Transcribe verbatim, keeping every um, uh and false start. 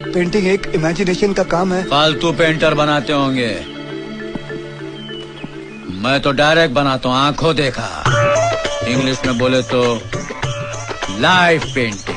Painting एक imagination का काम है। फालतू पेंटर बनाते होंगे, मैं तो डायरेक्ट बनाता हूँ, आंखों देखा। इंग्लिश में बोले तो लाइव पेंटिंग।